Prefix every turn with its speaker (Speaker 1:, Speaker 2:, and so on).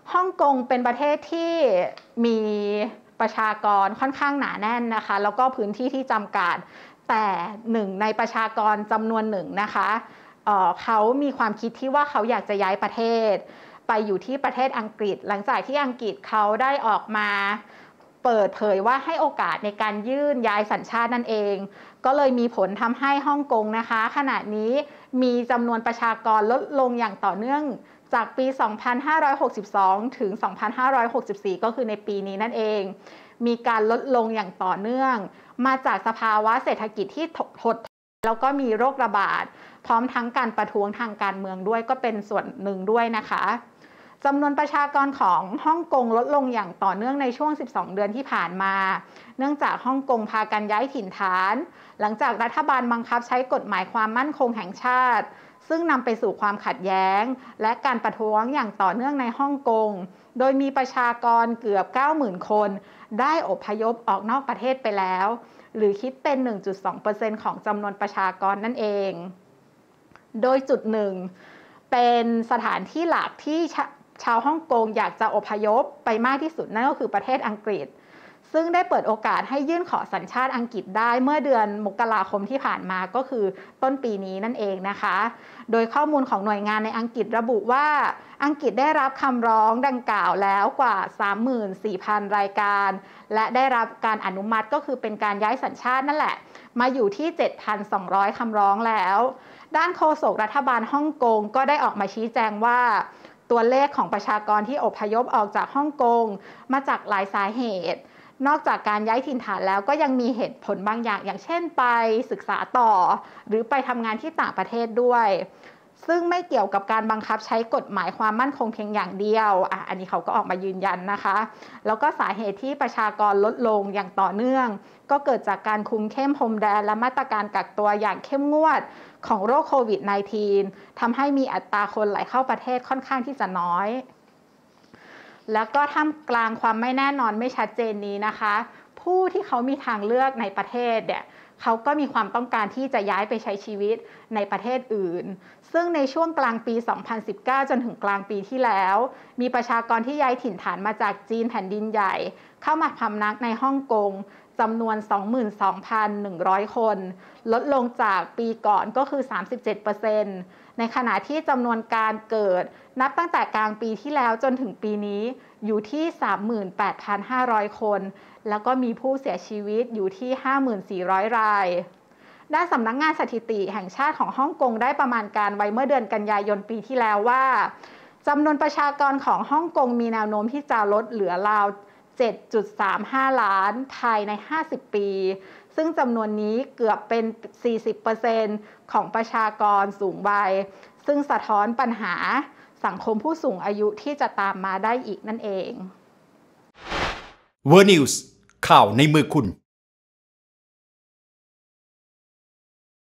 Speaker 1: ฮ่องกงเป็นประเทศที่มีประชากรค่อนข้างหนาแน่นนะคะแล้วก็พื้นที่ที่จำกัดแต่หนึ่งในประชากรจำนวนหนึ่งนะคะเขามีความคิดที่ว่าเขาอยากจะย้ายประเทศไปอยู่ที่ประเทศอังกฤษหลังจากที่อังกฤษเขาได้ออกมาเปิดเผยว่าให้โอกาสในการยื่นย้ายสัญชาตินั่นเองก็เลยมีผลทำให้ฮ่องกงนะคะขณะนี้มีจำนวนประชากรลดลงอย่างต่อเนื่องจากปี 2562 ถึง 2564 ก็คือในปีนี้นั่นเองมีการลดลงอย่างต่อเนื่องมาจากสภาวะเศรษฐกิจที่ถดถอยแล้วก็มีโรคระบาดพร้อมทั้งการประท้วงทางการเมืองด้วยก็เป็นส่วนหนึ่งด้วยนะคะจำนวนประชากรของฮ่องกงลดลงอย่างต่อเนื่องในช่วง 12 เดือนที่ผ่านมาเนื่องจากฮ่องกงพากันย้ายถิ่นฐานหลังจากรัฐบาลบังคับใช้กฎหมายความมั่นคงแห่งชาติซึ่งนำไปสู่ความขัดแย้งและการประท้วงอย่างต่อเนื่องในฮ่องกงโดยมีประชากรเกือบ 90,000 คนได้อพยพออกนอกประเทศไปแล้วหรือคิดเป็น 1.2% ของจำนวนประชากรนั่นเองโดยจุดหนึ่งเป็นสถานที่หลักที่ชาวฮ่องกงอยากจะอพยพไปมากที่สุดนั่นก็คือประเทศอังกฤษซึ่งได้เปิดโอกาสให้ยื่นขอสัญชาติอังกฤษได้เมื่อเดือนมกราคมที่ผ่านมาก็คือต้นปีนี้นั่นเองนะคะโดยข้อมูลของหน่วยงานในอังกฤษระบุว่าอังกฤษได้รับคำร้องดังกล่าวแล้วกว่า 34,000 รายการและได้รับการอนุมัติก็คือเป็นการย้ายสัญชาตินั่นแหละมาอยู่ที่ 7,200 คำร้องแล้วด้านโฆษกรัฐบาลฮ่องกงก็ได้ออกมาชี้แจงว่าตัวเลขของประชากรที่อพยพออกจากฮ่องกงมาจากหลายสาเหตุนอกจากการย้ายถิ่นฐานแล้วก็ยังมีเหตุผลบางอย่างเช่นไปศึกษาต่อหรือไปทำงานที่ต่างประเทศด้วยซึ่งไม่เกี่ยวกับการบังคับใช้กฎหมายความมั่นคงเพียงอย่างเดียวอันนี้เขาก็ออกมายืนยันนะคะแล้วก็สาเหตุที่ประชากรลดลงอย่างต่อเนื่องก็เกิดจากการคุมเข้มพรมแดนและมาตรการกักตัวอย่างเข้มงวดของโรคโควิด -19 ทำให้มีอัตราคนไหลเข้าประเทศค่อนข้างที่จะน้อยแล้วก็ท่ามกลางความไม่แน่นอนไม่ชัดเจนนี้นะคะผู้ที่เขามีทางเลือกในประเทศเนี่ยเขาก็มีความต้องการที่จะย้ายไปใช้ชีวิตในประเทศอื่นซึ่งในช่วงกลางปี 2019 จนถึงกลางปีที่แล้วมีประชากรที่ย้ายถิ่นฐานมาจากจีนแผ่นดินใหญ่เข้ามาพำนักในฮ่องกงจำนวน 22,100 คนลดลงจากปีก่อนก็คือ 37%ในขณะที่จำนวนการเกิดนับตั้งแต่กลางปีที่แล้วจนถึงปีนี้อยู่ที่ 38,500 คนแล้วก็มีผู้เสียชีวิตอยู่ที่ 5,400 รายด้านสำนักงานสถิติแห่งชาติของฮ่องกงได้ประมาณการไว้เมื่อเดือนกันยายนปีที่แล้วว่าจำนวนประชากรของฮ่องกงมีแนวโน้มที่จะลดเหลือราว 7.35 ล้านภายใน 50 ปีซึ่งจำนวนนี้เกือบเป็น 40% ของประชากรสูงวัยซึ่งสะท้อนปัญหาสังคมผู้สูงอายุที่จะตามมาได้อีกนั่นเอง
Speaker 2: World News ข่าวในมือคุณ